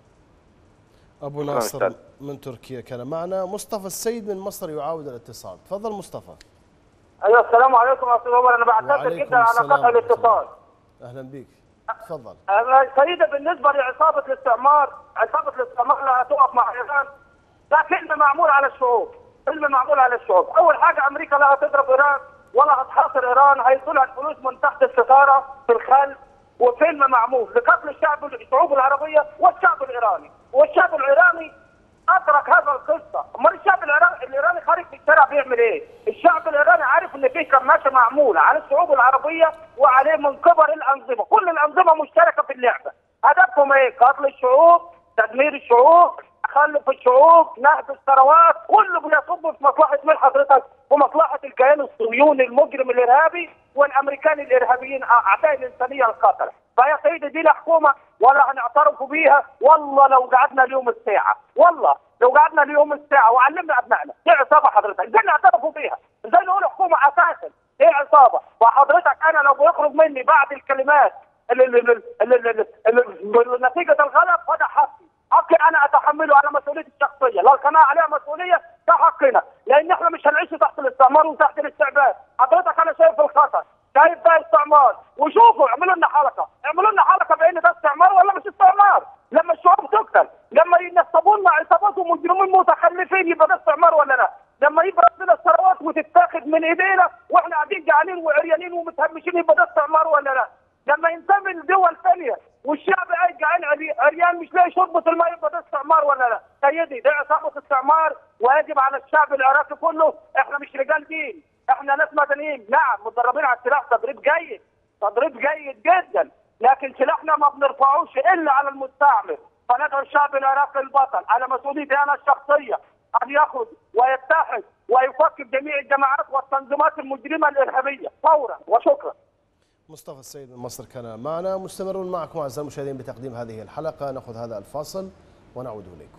ابو ناصر من تركيا كان معنا. مصطفى السيد من مصر يعاود الاتصال. تفضل مصطفى. ايوه السلام عليكم يا استاذ عمر، انا بعتذر جدا على قطع الاتصال. اهلا بك. تفضل. سيدة بالنسبه لعصابه الاستعمار، عصابه الاستعمار لا تقف مع ايران، ده فيلم معمول على الشعوب، فيلم معمول على الشعوب. اول حاجه امريكا لا هتضرب ايران ولا هتحاصر ايران، هيطلع الفلوس من تحت الستاره في الخلف، وفيلم معمول لقتل الشعب الشعوب العربيه والشعب الايراني، والشعب الايراني ادرك هذا القصه. امال الشعب الايراني الايراني خارج في الشارع بيعمل ايه؟ الشعب الايراني عارف ان في كماشه معموله على الشعوب العربيه وعليه من كبر الانظمه، كل الانظمه مشتركه في اللعبه. هدفهم ايه؟ قتل الشعوب، تدمير الشعوب، تخلف الشعوب، نهب الثروات، كله بيصب في مصلحه من حضرتك ومصلحه الكيان الصهيوني المجرم الارهابي والامريكان الارهابيين اعداء الانسانيه القاتله. فيا سيدي دي لا حكومه ولا هنعترف بيها، والله لو قعدنا اليوم الساعه، والله لو قعدنا اليوم الساعه وعلمنا ابنائنا دي عصابه حضرتك، ازاي نعترفوا بيها؟ ازاي نقول حكومه اساسا؟ دي عصابه. وحضرتك انا لو بيخرج مني بعض الكلمات اللي اللي اللي اللي اللي نتيجه الغلط فده حقي، حقي انا اتحمله على مسؤوليتي الشخصيه، لو القناه عليها مسؤوليه ده حقنا، لان احنا مش هنعيش تحت الاستعمار وتحت الاستعباد. حضرتك انا شايف الخطر، شايف ده استعمار، وشوفوا اعملوا لنا حلقه، اعملوا لنا حلقه بان ده استعمار ولا مش استعمار، لما الشعوب تقتل، لما ينصبوا لنا عصابات ومجرمين متخلفين يبقى ده استعمار ولا لا؟ لما يبقى عندنا الثروات وتتاخد من ايدينا واحنا قاعدين جعانين وعريانين ومتهمشين يبقى ده استعمار ولا لا؟ لما ينتمي لدول ثانيه والشعب قاعد جعان عريان مش لاقي شربة الماء يبقى ده استعمار ولا لا؟ سيدي ده عصابه استعمار، ويجب على الشعب العراقي كله، احنا مش رجال دين، احنا ناس مدنيين، نعم متدربين على السلاح تدريب جيد، تدريب جيد جدا، لكن سلاحنا ما بنرفعوش الا على المستعمر. فندعو الشعب العراقي البطل على مسؤوليتي انا الشخصيه ان يخرج ويتحد ويفكك جميع الجماعات والتنظيمات المجرمه الارهابيه فورا، وشكرا. مصطفى السيد من مصر كان معنا. مستمرون معكم اعزائي المشاهدين بتقديم هذه الحلقه، ناخذ هذا الفاصل ونعود اليكم.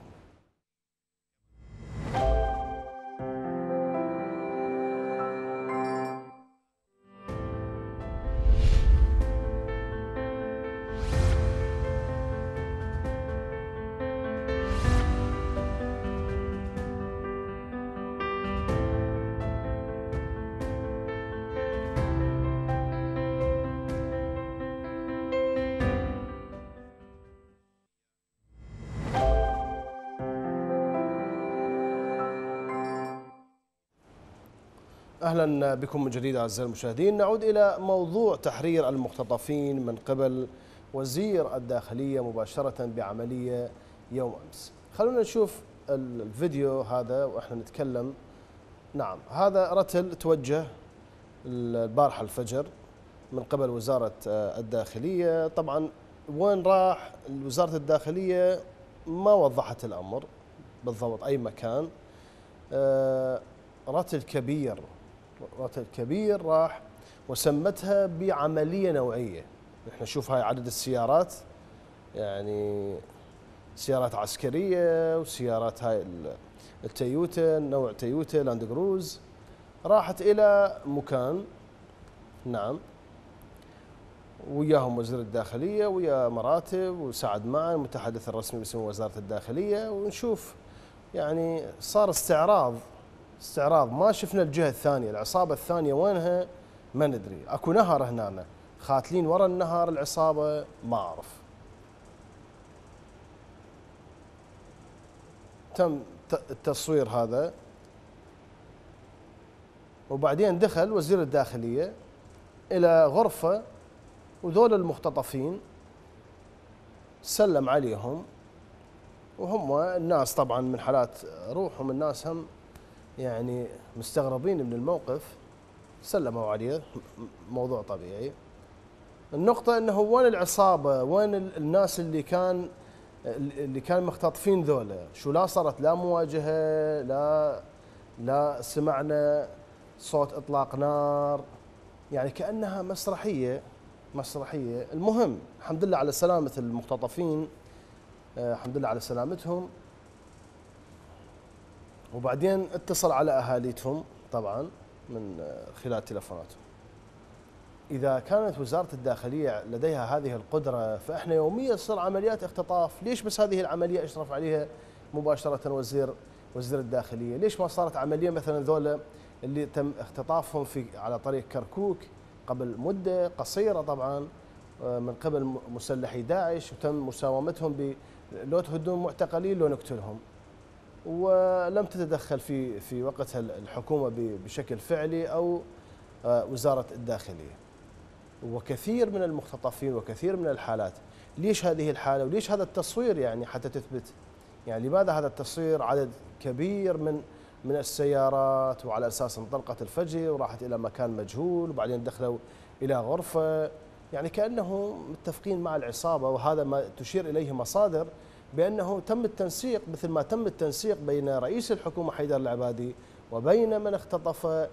أهلا بكم من جديد أعزائي المشاهدين. نعود إلى موضوع تحرير المختطفين من قبل وزير الداخلية مباشرة بعملية يوم أمس. خلونا نشوف الفيديو هذا وإحنا نتكلم. نعم هذا رتل توجه البارحة الفجر من قبل وزارة الداخلية. طبعا وين راح وزارة الداخلية ما وضحت الأمر بالضبط أي مكان. رتل كبير رتل كبير راح وسمتها بعملية نوعية. نحن نشوف هاي عدد السيارات، يعني سيارات عسكرية وسيارات هاي التويوتا، نوع تويوتا لاند كروز، راحت إلى مكان. نعم وياهم وزير الداخلية ويا مراتب وسعد معن المتحدث الرسمي باسم وزارة الداخلية، ونشوف يعني صار استعراض استعراض ما شفنا الجهة الثانية، العصابة الثانية وينها ما ندري. اكو نهر هنا خاتلين ورا النهر العصابة ما اعرف. تم التصوير هذا وبعدين دخل وزير الداخلية الى غرفة وذول المختطفين سلم عليهم، وهم الناس طبعا من حالات روحهم الناس هم يعني مستغربين من الموقف. سلموا عليه، موضوع طبيعي. النقطة انه وين العصابة؟ وين الناس اللي كان اللي كانوا مختطفين ذولا؟ شو لا صارت لا مواجهة، لا لا سمعنا صوت اطلاق نار، يعني كأنها مسرحية مسرحية. المهم الحمد لله على سلامة المختطفين، الحمد لله على سلامتهم. وبعدين اتصل على اهاليتهم طبعا من خلال تلفوناتهم. إذا كانت وزارة الداخلية لديها هذه القدرة، فإحنا يوميا تصير عمليات اختطاف. ليش بس هذه العملية أشرف عليها مباشرة وزير وزير الداخلية؟ ليش ما صارت عملية مثلا ذولا اللي تم اختطافهم في على طريق كركوك قبل مدة قصيرة طبعا من قبل مسلحي داعش، وتم مساومتهم بلو تهدون معتقلين لو نقتلهم، ولم تتدخل في في وقتها الحكومة بشكل فعلي أو وزارة الداخلية. وكثير من المختطفين وكثير من الحالات. ليش هذه الحالة وليش هذا التصوير يعني حتى تثبت؟ يعني لماذا هذا التصوير؟ عدد كبير من من السيارات وعلى أساس انطلقت الفجر وراحت إلى مكان مجهول وبعدين دخلوا إلى غرفة، يعني كأنه متفقين مع العصابة. وهذا ما تشير إليه مصادر بأنه تم التنسيق، مثل ما تم التنسيق بين رئيس الحكومة حيدر العبادي وبين من اختطف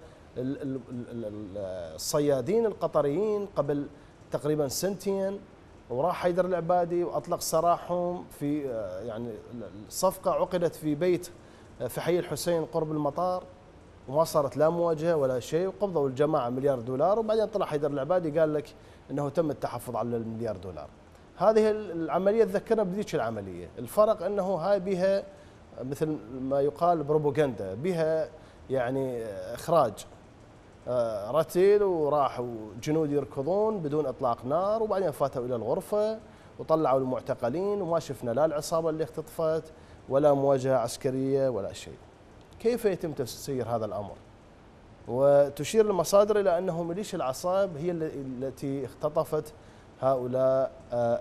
الصيادين القطريين قبل تقريبا سنتين، وراح حيدر العبادي واطلق سراحهم في يعني الصفقه عقدت في بيت في حي الحسين قرب المطار، وما صارت لا مواجهه ولا شيء، وقبضوا الجماعه مليار دولار، وبعدين طلع حيدر العبادي قال لك انه تم التحفظ على المليار دولار. هذه العمليه تذكرنا بذيك العمليه، الفرق انه هاي بها مثل ما يقال بروباغندا، بها يعني اخراج رتل، وراحوا جنود يركضون بدون اطلاق نار، وبعدين فاتوا الى الغرفه وطلعوا المعتقلين، وما شفنا لا العصابه اللي اختطفت ولا مواجهه عسكريه ولا شيء. كيف يتم تسيير هذا الامر؟ وتشير المصادر الى انه ميليشيا العصائب هي التي اختطفت هؤلاء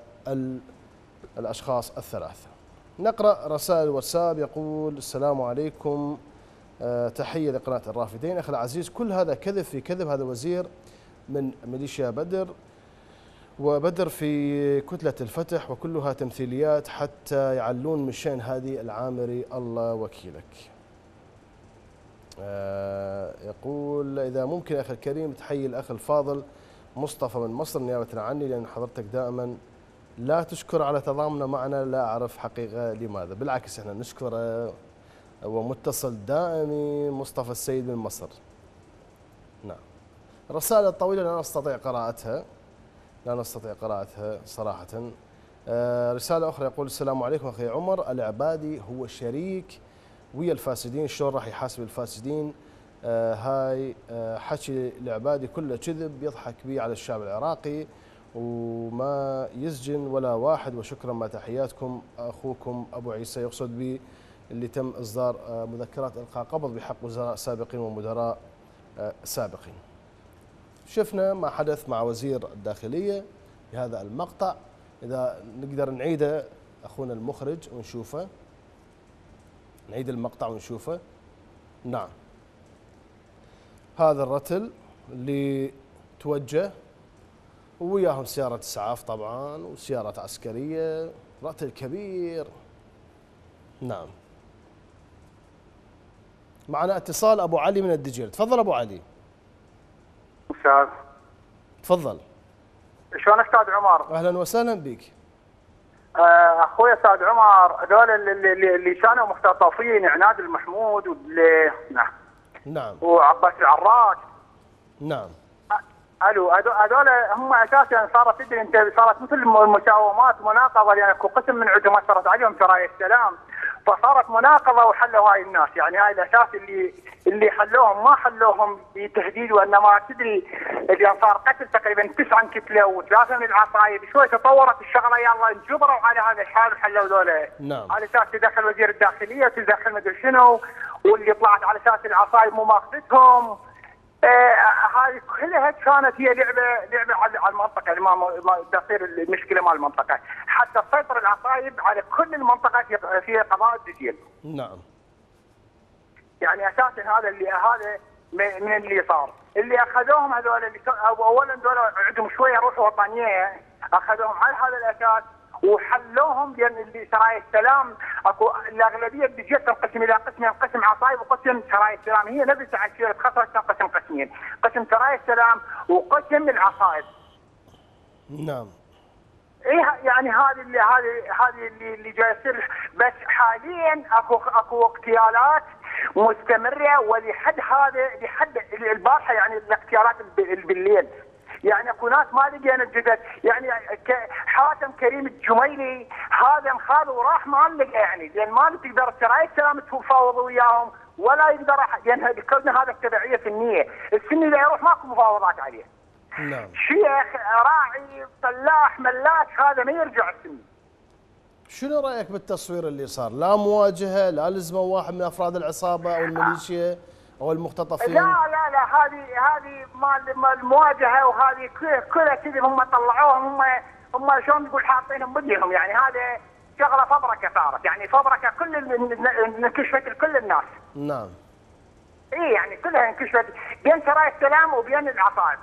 الاشخاص الثلاثه. نقرا رسائل واتساب. يقول السلام عليكم، أه تحية لقناة الرافدين. أخي العزيز، كل هذا كذب في كذب. هذا وزير من ميليشيا بدر، وبدر في كتلة الفتح، وكلها تمثيليات حتى يعلون من شأن هذه العامري. الله وكيلك. أه يقول إذا ممكن أخي الكريم تحيي الأخ الفاضل مصطفى من مصر نيابة عني، لأن حضرتك دائما لا تشكر على تضامنه معنا. لا أعرف حقيقة لماذا، بالعكس احنا نشكره ومتصل دائمي. مصطفى السيد من مصر. نعم. الرسالة الطويلة لا نستطيع قراءتها لا نستطيع قراءتها صراحة. آه رسالة أخرى يقول السلام عليكم أخي عمر، العبادي هو شريك ويا الفاسدين، شلون راح يحاسب الفاسدين؟ آه هاي آه حكي العبادي كله كذب، يضحك به على الشعب العراقي وما يسجن ولا واحد. وشكرا ما تحياتكم أخوكم أبو عيسى. يقصد به اللي تم إصدار مذكرات إلقاء قبض بحق وزراء سابقين ومدراء سابقين. شفنا ما حدث مع وزير الداخلية بهذا المقطع. إذا نقدر نعيده أخونا المخرج ونشوفه، نعيد المقطع ونشوفه. نعم، هذا الرتل اللي توجه وياهم سيارة إسعاف طبعا وسيارة عسكرية، رتل كبير. نعم. معنا اتصال ابو علي من الدجيل. تفضل ابو علي. استاذ تفضل. شلون استاذ عمر؟ اهلا وسهلا بك. اخوي استاذ عمر، هذول اللي اللي كانوا مختطفين عناد المحمود واللي نعم نعم وعباس العراش. نعم. الو، هذول هم اساسا صارت تدري انت صارت مثل المساومات مناقضه، لان اكو قسم من عندهم اثرت عليهم سرايا السلام، فصارت مناقضه وحلوا هاي الناس. يعني هاي الاساس اللي اللي حلوهم ما حلوهم بتهديد، وانما تدري اللي صار قتل تقريبا تسعه انقتلوا وثلاثه من العصايب. شوي تطورت الشغله، يلا انجبروا على هذا الحال وحلوا ذولا. نعم. على اساس تدخل وزير الداخليه تدخل مدري شنو، واللي طلعت على اساس العصايب مو ماخذتهم. هذه آه كلها كانت هي لعبه لعبه على المنطقه، ما تصير المشكله مال المنطقه، حتى تسيطر العصايب على كل المنطقه في في قضاء الدجيل. نعم. يعني اساسا هذا اللي هذا من اللي صار. اللي اخذوهم هذول اللي اولا دول عندهم شويه روح وطنيه، اخذوهم على هذا الاساس وحلوهم، لان اللي سرايا السلام اكو الاغلبيه بتجي تنقسم الى قسمين، قسم عصايب وقسم سرايا السلام، هي نفسها عشيره خسرت تنقسم قسمين، قسم سرايا السلام وقسم العصايب. نعم. ايه يعني هذه اللي هذه هذه اللي اللي جاي يصير، بس حاليا اكو اكو اغتيالات مستمره، ولحد هذا لحد البارحه يعني الاغتيالات بالليل، يعني اكو ناس ما لقينا الجثث، يعني حاتم كريم الجميلي هذا انخاذ وراح ما نلقى، يعني لان ما تقدر سرايا السلام تفاوض وياهم ولا يقدر، لان كلنا هذا التبعيه سنيه، السني لا يروح ماكو مفاوضات عليه. نعم. شيخ راعي فلاح ملاك هذا ما يرجع السني. شنو رايك بالتصوير اللي صار؟ لا مواجهه، لا لزموا واحد من افراد العصابه او الميليشيا او المختطفين؟ لا لا لا هذه هذه مال المواجهه، وهذه كلها كذب، هم طلعوهم، هم هم شلون نقول حاطينهم بديهم، يعني هذا شغله فبركه صارت، يعني فبركه كل انكشفت لكل الناس. نعم. اي يعني كلها انكشفت بين سرايا السلام وبين العصائب.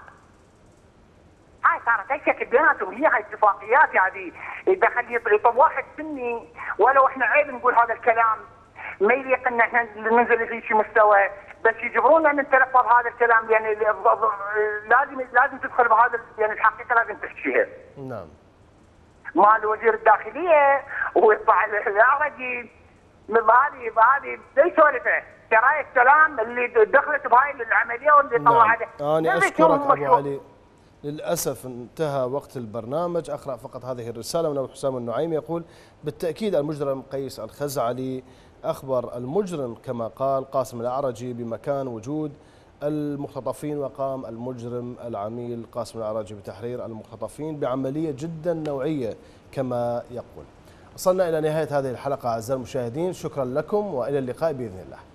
هاي صارت هيك بيناتهم، هي هاي اتفاقيات هذه، اذا خلي يطلب واحد سني ولو احنا عيب نقول هذا الكلام، ما يليق ان احنا ننزل في شيء مستوى، بس يجبرونا ان نتلفظ هذا الكلام، يعني لازم لازم تدخل بهذا، يعني الحقيقه لازم تحكيها. نعم. مال وزير الداخليه ويطلع العرجي بهذه بهذه زي سولفه سرايا السلام اللي دخلت بهاي العمليه واللي طلعت. نعم. انا اشكرك ابو علي. للأسف انتهى وقت البرنامج، أقرأ فقط هذه الرسالة من أبو حسام النعيم يقول: بالتأكيد المجرم قيس الخزعلي أخبر المجرم كما قال قاسم الأعرجي بمكان وجود المختطفين، وقام المجرم العميل قاسم الأعرجي بتحرير المختطفين بعملية جدا نوعية كما يقول. وصلنا إلى نهاية هذه الحلقة أعزائي المشاهدين، شكرا لكم وإلى اللقاء بإذن الله.